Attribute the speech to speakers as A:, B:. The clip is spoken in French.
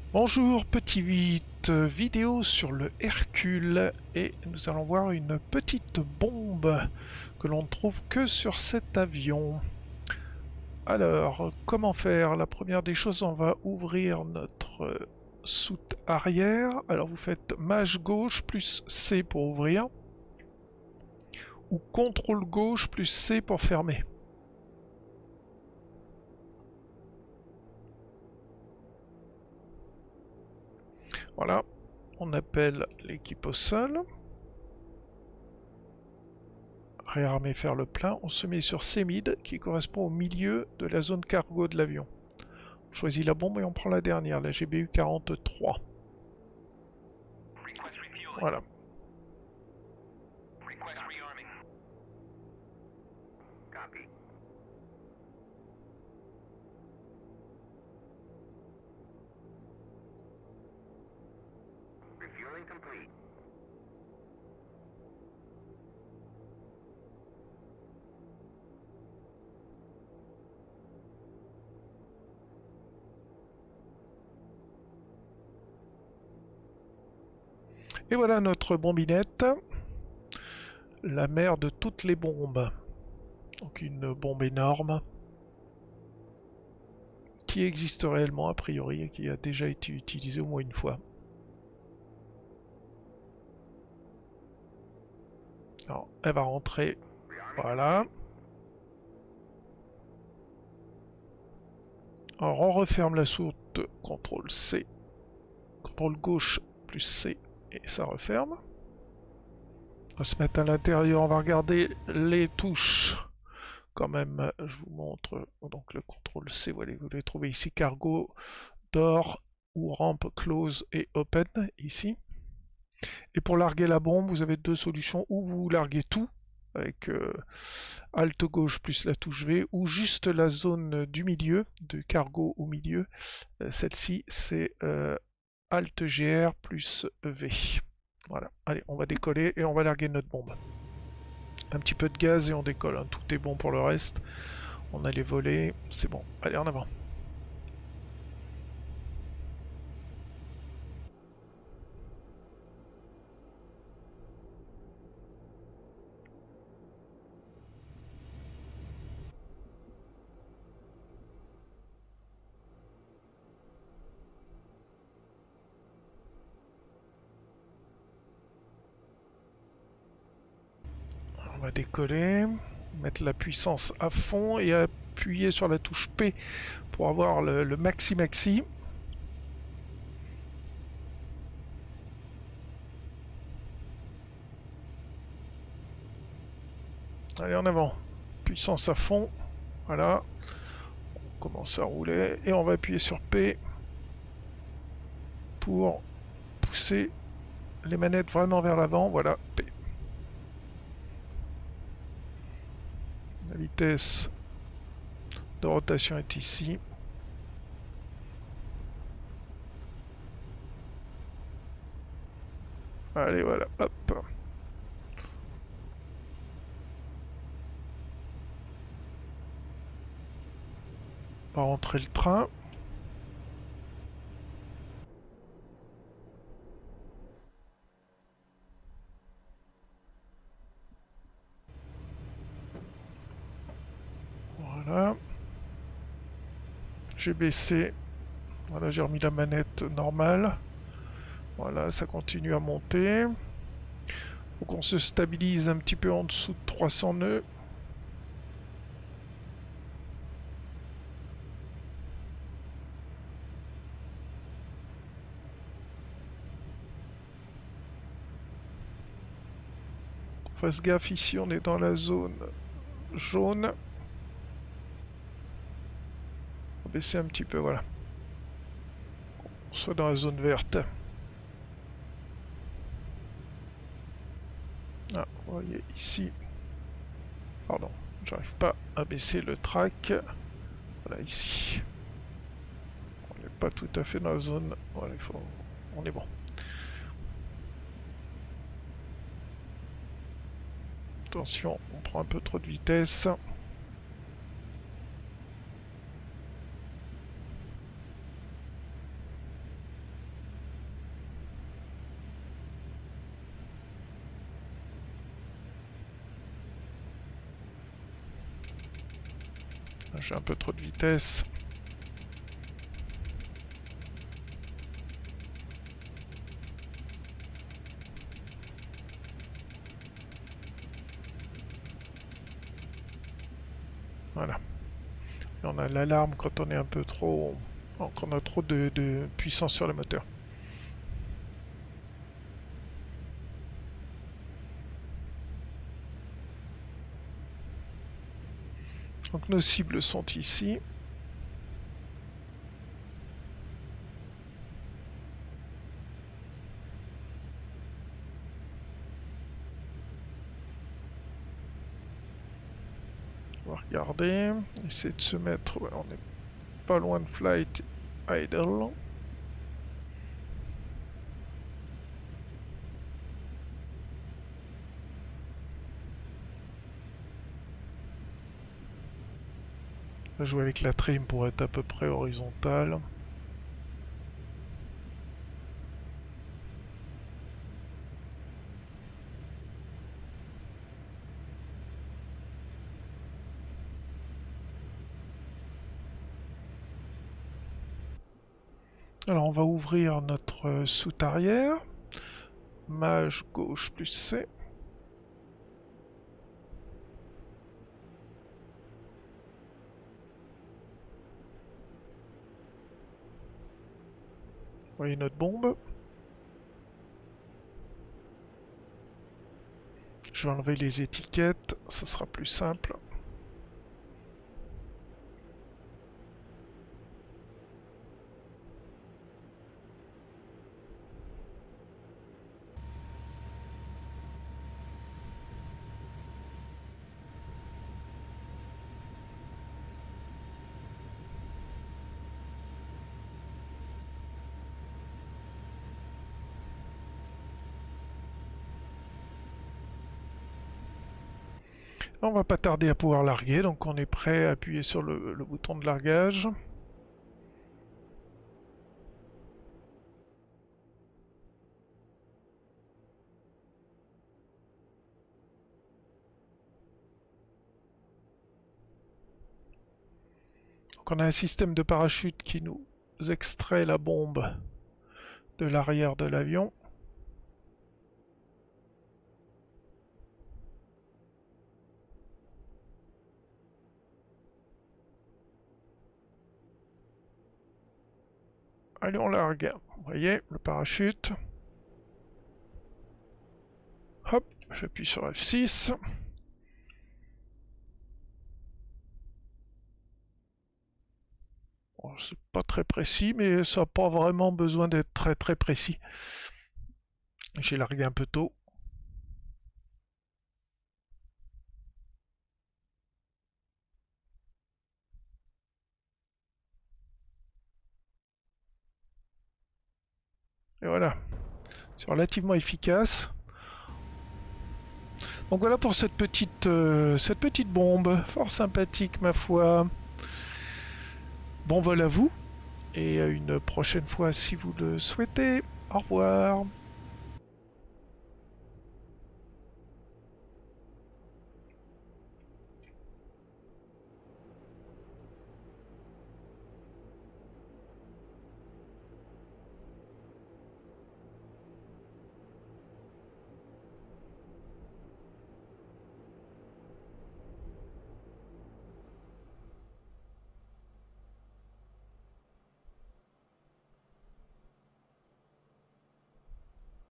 A: Bonjour, petite vidéo sur le Hercule et nous allons voir une petite bombe que l'on ne trouve que sur cet avion. Alors, comment faire? La première des choses, on va ouvrir notre soute arrière. Alors vous faites maj gauche plus C pour ouvrir ou contrôle gauche plus C pour fermer. Voilà, on appelle l'équipe au sol. Réarmer, faire le plein. On se met sur C-mid qui correspond au milieu de la zone cargo de l'avion. On choisit la bombe et on prend la dernière, la GBU 43. Voilà. Et voilà notre bombinette, la mère de toutes les bombes. Donc une bombe énorme qui existe réellement a priori et qui a déjà été utilisée au moins une fois. Alors, elle va rentrer, voilà. Alors on referme la soute, CTRL C, CTRL gauche plus C et ça referme. On va se mettre à l'intérieur, on va regarder les touches. Quand même, je vous montre donc le CTRL C, voilà, vous allez trouver ici cargo, door ou ramp close et open ici. Et pour larguer la bombe, vous avez deux solutions, ou vous larguez tout avec Alt gauche plus la touche V, ou juste la zone du milieu, de cargo au milieu. Celle-ci, c'est Alt GR plus V. Voilà, allez, on va décoller et on va larguer notre bombe. Un petit peu de gaz et on décolle, hein. Tout est bon pour le reste. On a les volets, c'est bon. Allez, en avant. On va décoller, mettre la puissance à fond et appuyer sur la touche P pour avoir le maxi. Allez, en avant. Puissance à fond. Voilà. On commence à rouler et on va appuyer sur P pour pousser les manettes vraiment vers l'avant. Voilà, P. La vitesse de rotation est ici. Allez, voilà, hop. On va rentrer le train. Voilà. J'ai baissé. Voilà, j'ai remis la manette normale. Voilà, ça continue à monter. Faut qu'on se stabilise un petit peu en dessous de 300 nœuds. Fasse gaffe, ici on est dans la zone jaune. On va baisser un petit peu, voilà. On soit dans la zone verte. Ah, vous voyez ici. Pardon, j'arrive pas à baisser le track. Voilà, ici. On n'est pas tout à fait dans la zone. Voilà, on est bon. Attention, on prend un peu trop de vitesse. J'ai un peu trop de vitesse. Voilà. Et on a l'alarme quand on est un peu trop... quand on a trop de puissance sur le moteur. Donc nos cibles sont ici. On va regarder, essayer de se mettre... Ouais, on n'est pas loin de Flight Idle. On va jouer avec la trim pour être à peu près horizontale. Alors on va ouvrir notre soute arrière. Mage gauche plus C. Vous voyez notre bombe. Je vais enlever les étiquettes, ça sera plus simple. On va pas tarder à pouvoir larguer, donc on est prêt à appuyer sur le bouton de largage. Donc on a un système de parachute qui nous extrait la bombe de l'arrière de l'avion. Allez, on largue. Vous voyez, le parachute. Hop, j'appuie sur F6. Bon, c'est pas très précis, mais ça n'a pas vraiment besoin d'être très très précis. J'ai largué un peu tôt. Et voilà, c'est relativement efficace. Donc voilà pour cette petite bombe, fort sympathique ma foi. Bon vol à vous, et à une prochaine fois si vous le souhaitez. Au revoir.